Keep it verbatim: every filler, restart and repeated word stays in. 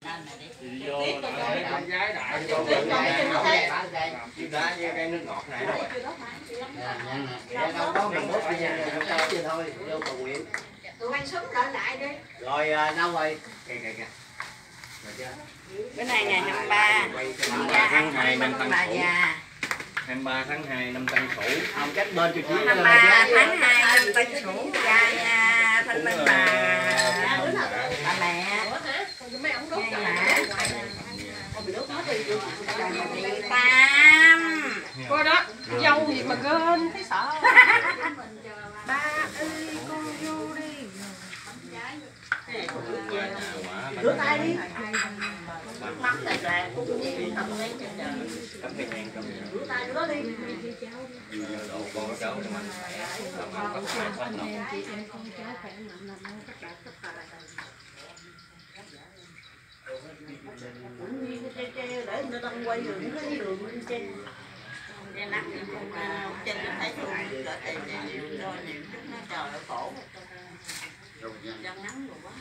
Đi vô con gái đại vô chứ đá với cái nước ngọt này rồi. Đâu có mình bút bây giờ không có gì thôi, vô cầu nguyện. Tụi anh sống lại lại đi. Rồi đâu rồi? Kìa kìa kìa. Bữa nay ngày hai mươi ba tháng hai năm Tân Sửu. già. hai mươi ba tháng hai năm Tân Sửu. Ông cách bên cho chị. hai mươi ba tháng hai năm Tân Sửu gia nha thanh minh bà bà mẹ. Mấy ông đốt cho Tam. coi đó, dâu gì mà gên thấy sợ. Ba ơi con vô đi. Rửa tay đi. Mắm này là cũng gì không lấy cho trời. Rửa tay rửa đi. Đổ con cháu cho mình. Để người ta quay đường cái đường bên trên. Để nặng trên nó thấy thường rồi thì rồi nó trời ơi khổ. Chân ngắn rồi quá.